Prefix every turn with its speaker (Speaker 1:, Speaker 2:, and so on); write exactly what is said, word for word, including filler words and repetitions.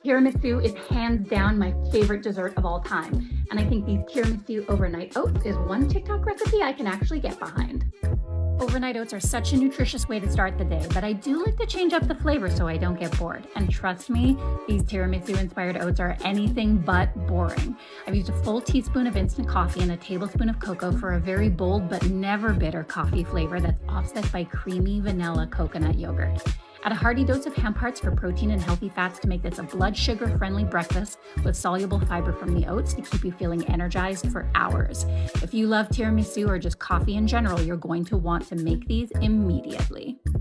Speaker 1: Tiramisu is hands down my favorite dessert of all time, and I think these tiramisu overnight oats is one TikTok recipe I can actually get behind. Overnight oats are such a nutritious way to start the day, but I do like to change up the flavor so I don't get bored. And trust me, these tiramisu-inspired oats are anything but boring. I've used a full teaspoon of instant coffee and a tablespoon of cocoa for a very bold but never bitter coffee flavor that's offset by creamy vanilla coconut yogurt. Add a hearty dose of hemp hearts for protein and healthy fats to make this a blood sugar-friendly breakfast with soluble fiber from the oats to keep you feeling energized for hours. If you love tiramisu or just coffee in general, you're going to want to make these immediately.